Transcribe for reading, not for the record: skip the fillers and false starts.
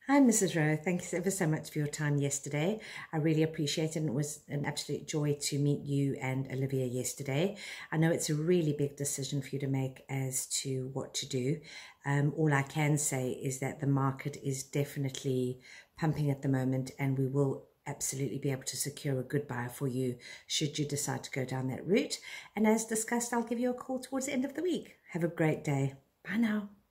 Hi, Mrs. Rowe. Thank you ever so much for your time yesterday. I really appreciate it, and it was an absolute joy to meet you and Olivia yesterday. I know it's a really big decision for you to make as to what to do. All I can say is that the market is definitely pumping at the moment, and we will absolutely be able to secure a good buyer for you should you decide to go down that route. And as discussed, I'll give you a call towards the end of the week. Have a great day. Bye now.